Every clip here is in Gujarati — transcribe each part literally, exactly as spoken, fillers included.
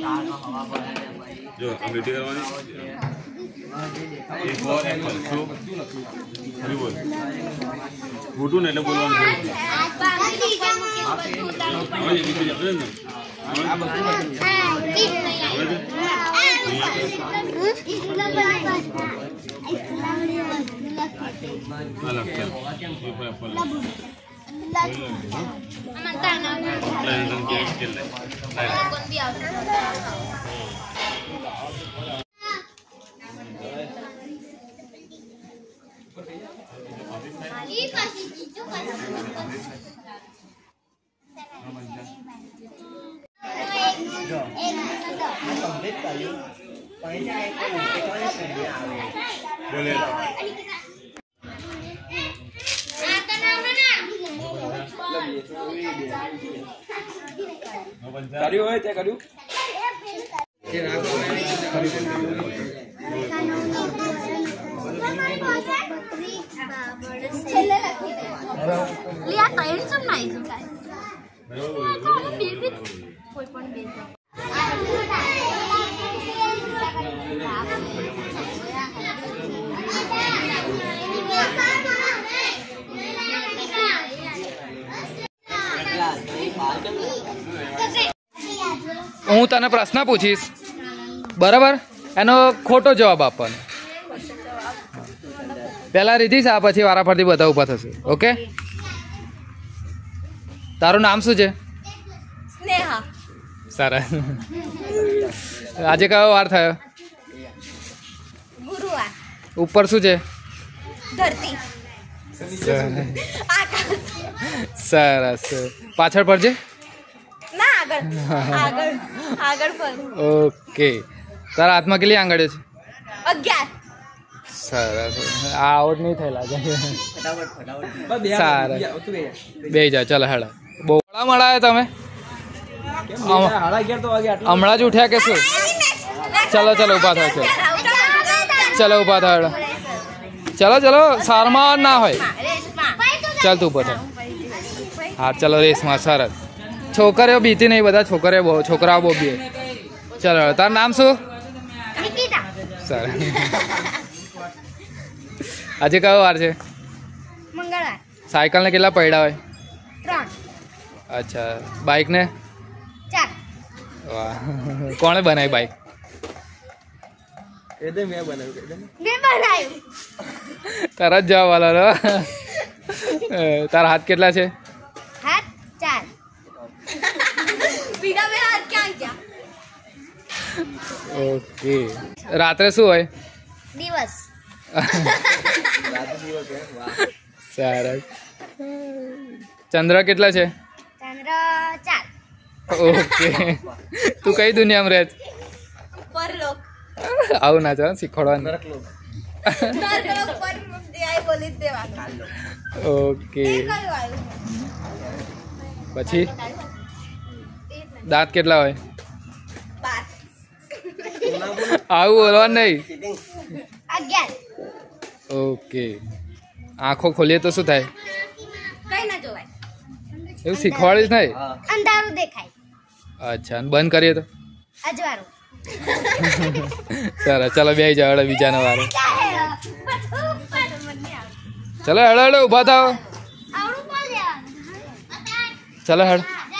जो अंगीठी करवानी एक और एप्पल तो अभी बोल घुटू ने बोलवानी अलग चल एप्पल बोले કર્યું હોય તે કર્યું लिया टाइम सुन नहीं सुन कोई पण बेच હું તને પ્રશ્ન પૂછીશ બરાબર એનો ખોટો જવાબ આપવાનો પહેલા રીધીશ આ પછી વારા ફરતી બધા ઊભા થશે ઓકે તારું નામ શું છે સ્નેહા સરસ આજે કયો વાર થયો ગુરુવાર ઉપર શું છે ધરતી આકાશ સરસ પાછળ પડજે ના આગળ આગળ આગળ પર ઓકે તારા હાથમાં કેટલી આંગળીઓ છે અગિયાર સરસ આ આઉટ નહીં થયેલા સારા બે જાઓ ચાલો હેડા બહુ મળાયા તમે હમણાં જ ઉઠ્યા કે શું ચલો ચલો ઊભા થાવ ચલો ચલો ઊભા થાવ ચલો ચલો સારમાં ના હોય ચાલ તું ઊભો થાવ હા ચલો રેસમાં સરસ છોકરીઓ બીતી નહીં બધા છોકરીઓ બહુ છોકરાઓ બહુ બી ચલો તારું નામ શું સરસ આજે કયો વાર છે મંગળવાર સાયકલને કેટલા પૈડા હોય ત્રણ અચ્છા બાઇકને ચાર વાહ કોણે બનાવી બાઇક મેં બનાવ્યું તારા જ જવાબ વાળા તારા હાથ કેટલા છે હાથ ચાર બીજા બે હાથ ક્યાં ગયા ઓકે રાત્રે શું હોય દિવસ સરસ ચંદ્ર કેટલા છે ચંદ્ર ચાર ઓકે તું કઈ દુનિયામાં રહે છે પરલોક આવું ના ચાલ શીખવાડવાનું નરલોક પરલોક દે આઈ બોલી દેવાનું ઓકે એ કયું આવ્યું પછી દાંત કેટલા હોય બાર આવું બોલવાનું નહીં અગિયાર ઓકે આંખો ખોલીએ તો શું થાય કઈ ના જોવાય એવું શીખવાડીશ નહીં અંધારું દેખાય અચ્છા અને બંધ કરીએ તો અજવાળું સરસ ચાલો બે જાવ હેડો બીજાનો વારો ચલો હેડો હેડો ઊભા થાવ ચલો હેડ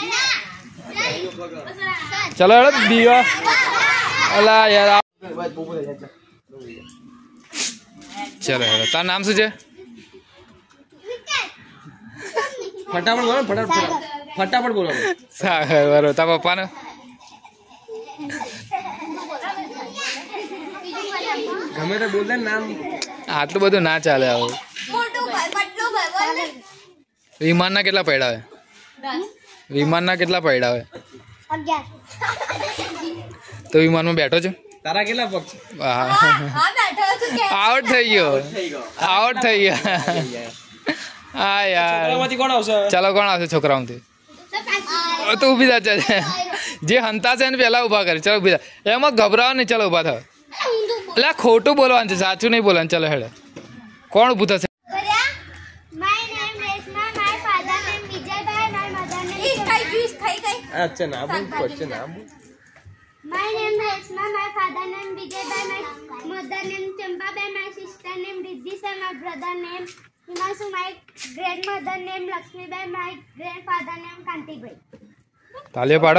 ચલો હેડો દીવા અલા યાર ચલો હેડો તારું નામ શું છે ફટાફટ બોલો ફટાફટ ફટાફટ બોલો સાગર બરો તારા પપ્પાને ગમે તે બોલ દે નામ આટલું બધું ના ચાલે આવું મોટું ભાઈ બટલું ભાઈ બોલ વિમાનના કેટલા પૈડા હોય વિમાનના કેટલા પૈડા હોય અગિયાર તો વિમાનમાં બેઠો છો તારા કેટલા પગ છે હા હા બેઠો છું કે આઉટ થઈ ગયો આઉટ થઈ ગયા હા યાર છોકરામાંથી કોણ આવશે ચાલો કોણ આવશે છોકરાઓમાંથી તું ઊભી થા ચાલ જે હંતા છે એને પહેલા ઊભા કરે ચાલો ઊભી થા એમાં ગભરાવો નહીં ચાલો ઊભા થાવ એટલે ખોટું બોલવાનું છે સાચું નહીં બોલવાનું ચાલો હેડે કોણ ઊભું થશે My name is my my father name Vijay bhai my mother name is ખાઈ ગઈ ખાઈ ગઈ અચ્છા ના બોલ પછી ના બોલ My name is Resma. My father name Vijay. My mother name Champa. My sister name Riddhi. My brother name Himanshu. My grandmother name Lakshmi. My grandfather name Kanti. तालियां पाड़ो।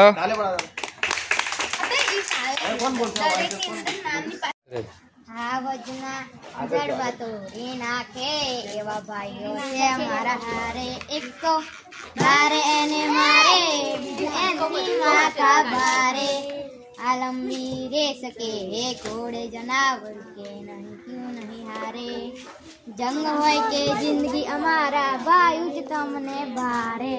हाँ वजना जड़वा तो रीना के एवा भाइयों से हमारा हारे एक तो बारे एने मारे एनी माँ का बारे आलमी रे सके कोड़े जनावर के नहीं क्यों नहीं हारे जंग होए के जिंदगी हमारा वायु तमने भारे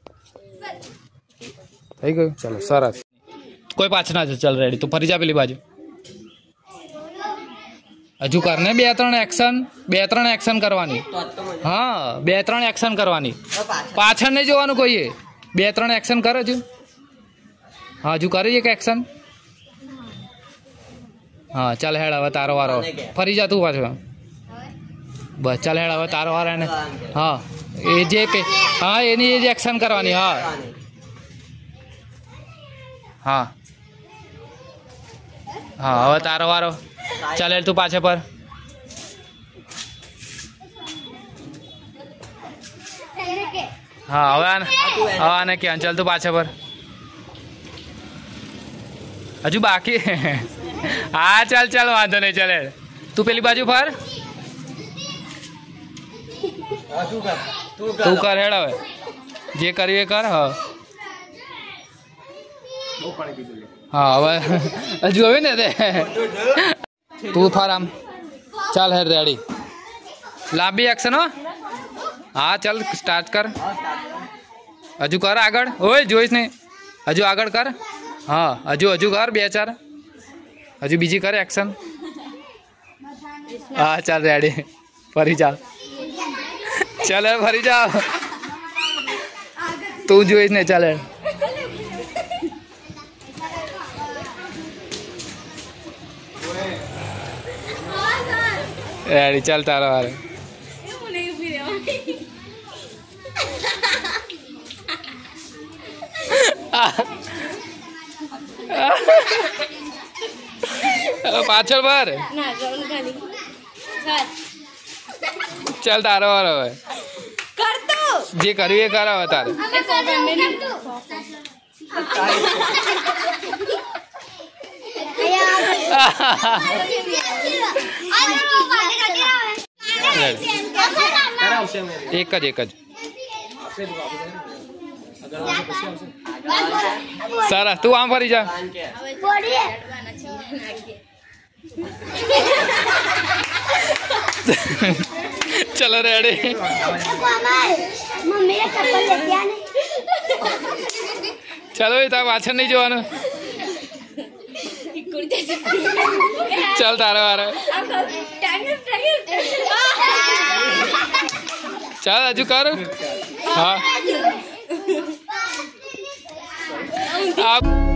થઈ ગયું ચલો સરસ કોઈ પાછ ના છે ચાલ રેડી તો ફરી જા પેલી બાજુ હજુ કરને બે ત્રણ એક્શન બે ત્રણ એક્શન કરવાની હા બે ત્રણ એક્શન કરવાની પાછળ નહીં જોવાનું કોઈએ બે ત્રણ એક્શન કરો હજુ હા હજુ કરી એક એક્શન હા ચાલ હેડ હવે તારો વારો ફરી જા તું પાછો બસ ચાલ હેડ હવે તારો વારો એને હા એ જે હા એની એ જ એક્શન કરવાની હા हाँ हाँ હવે તારો વારો ચાલે તું પાછે પર હા હવે આને હવે આને ક્યાં ચાલ તું પાછે પર હજુ બાકી હા ચાલ ચાલ વાંધો નહીં ચાલે તું પેલી બાજુ ફર તું કર હેડ હવે જે કર્યું એ કર હા हाँ હવે હજુ હવે ને તું ફર આમ ચાલ હેર રેડી લાંબી એક્શન હો હા ચાલ સ્ટાર્ટ કર હજુ કર આગળ ઓય જોઈશ નહીં હજુ આગળ કર હા હજુ હજુ કર બે ચાર હજુ બીજી કર એક્શન હા ચાલ રેડી ફરી ચાલ ચાલ ફરી જા તું જોઈશ ને ચાલ રેડી ચાલ તારો વારે પાછળ પર ચાલ તારો વારો હવે જે કર્યું એ કરાવે તારે એક જ એક જ સારા તું આમ ફરી જા ચલો રેડી ચલો તાર પાછળ નહીં જોવાનું ચાલ તારે વારે ચાલ હજુ કર હા